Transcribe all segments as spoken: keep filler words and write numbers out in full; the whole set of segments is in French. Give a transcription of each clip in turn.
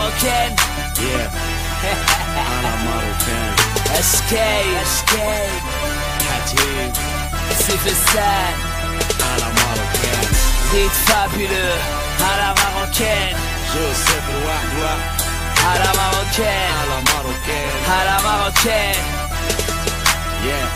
marocaine. Yeah. À la marocaine. S K, S K, Khatib. c'est Fessan. À la marocaine. Zid fabuleux, à la marocaine. Joseph Rouadoua. À la marocaine. À la marocaine. À la marocaine. Yeah.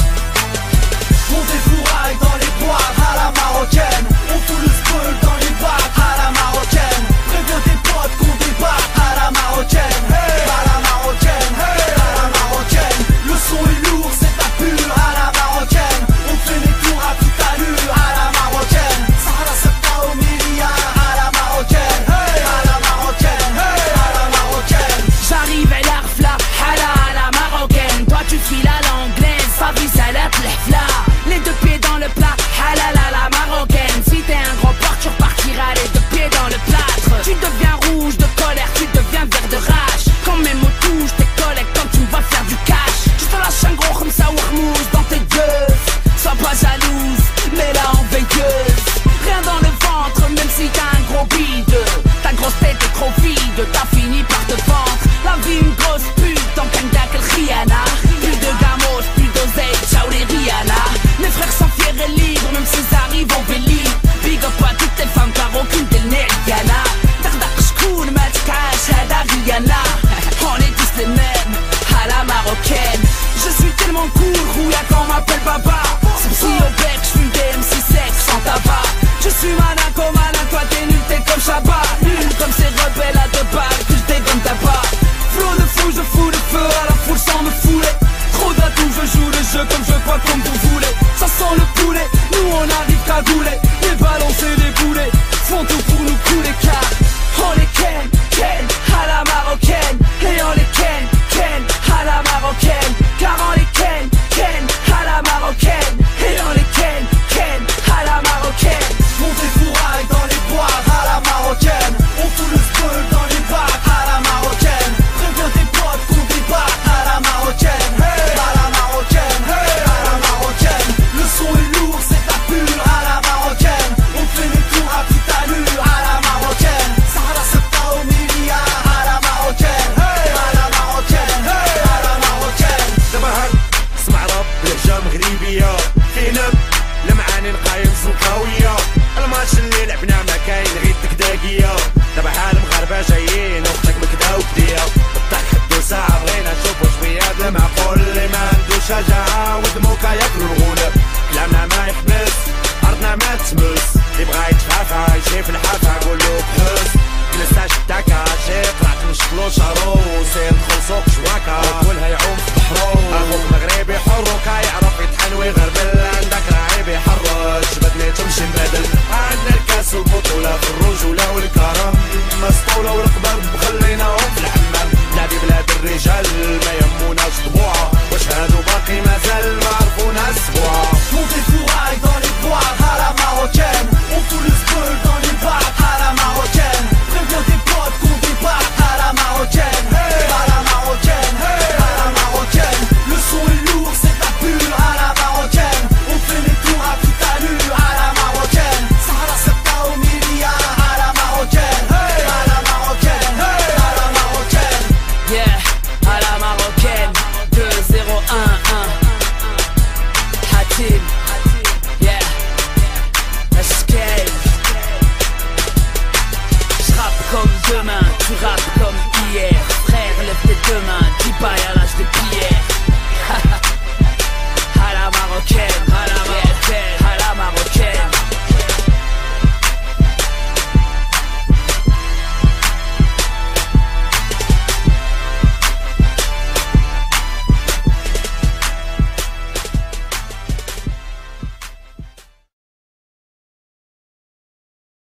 On défouraille dans les bois à la marocaine. On fout le spell dans les bacs à la marocaine. Préviens tes potes qu'on débarque à la marocaine. Hey, à la marocaine, hey, à la marocaine. Le son est lourd, c'est pas pur à la marocaine. On fait les tours à toute allure à la marocaine. Sahara Septa au Miria à la marocaine. Hey, à la marocaine, hey, à la marocaine. J'arrive à l'Arfla, hala à la marocaine. Toi tu files à l'anglaise, Fabrice à la plefla. Les deux pieds dans le plat, halal à la marocaine. Si t'es un gros porc, tu repartiras les deux pieds dans le plâtre. Tu deviens rouge de colère, tu deviens vert de rage. Quand mes mots touchent tes collègues, quand tu me vas faire du cash, je te lâche un gros comme ça warmousse dans tes gueules. Sois pas jalouse, mais là en veilleuse. Rien dans le ventre, même si t'as un gros bide. Ta grosse tête est trop vide, t'as fini par te vendre. La vie une grosse pute, tant qu'un gars qu'elle riana. Plus de gamos, plus d'oseille, ciao les Rihanna. Mes frères sont fiers et libres, même s'ils arrivent en véli. Big up à toutes tes femmes, car aucune d'elles n'est Rihanna. Dardak shkoun, matkash, hada Rihanna. On est tous les mêmes, à la marocaine. Je suis tellement cool, rouilla qu'on m'appelle Baba. C'est si au bec, j'fume des M six secs sans tabac. Je suis malin comme malin, toi t'es nul, t'es comme Shabbat. Nul comme ces rebelles à deux balles, que j'dégonne ta part. Flow de fou, je fous le feu à la foule sans me fouler. Trop d'atouts, je joue le jeu comme je crois, comme vous voulez. Ça sent le poulet, nous on arrive qu'à gouler. Les ballons c'est des boulets, font tout pour nous couler car on les ken, ken, à la marocaine. Et on les ken, ken, à la marocaine. Car on les ken, ken, à la marocaine. Et on les ken, ken, à la marocaine. On défouraille dans les bois à la marocaine. On fout le spell dans les bacs à la marocaine. Préviens tes potes qu'on débarque à la marocaine. Hey, à la marocaine, hey, à la marocaine. Le son est lourd, c'est pas pur à la marocaine. On fait les tours à toute allure à la marocaine. Sahara Septa au Miria à la marocaine. Hey, à la marocaine, hey, à la marocaine. دابا هاد سمع راب لهجة مغربية فيه نب المعاني نقايم زنقاوية. الماتش اللي لعبنا ما كاين غير تكداكية. دابا حال المغاربة جايين وقتك مكدا وكدية. بالضحك حدو ساعة بغينا نشوفو شوية د المعقول اللي ما عندو شجاعة ودموكا ياكلو الغولة. كلامنا ما يحبس أرضنا ما تمس. اللي بغا يتفافى يجي في الحافة قولو بحس. جلسنا شدا كاشي طلعت نشكلو شارو سير دخل سوق شواكا وكلها يعوم في بحرو. اخوك مغربي حر وكيعرف يطحن ويغربل. عندك راعي بيحرش بدني تمشي مبادل. عندنا الكاس والبطولة في الرجولة والكرم. مسطولة والقبر مخليناهم في الحمام. بلادي بلاد الرجال ما يهموناش طبوعة.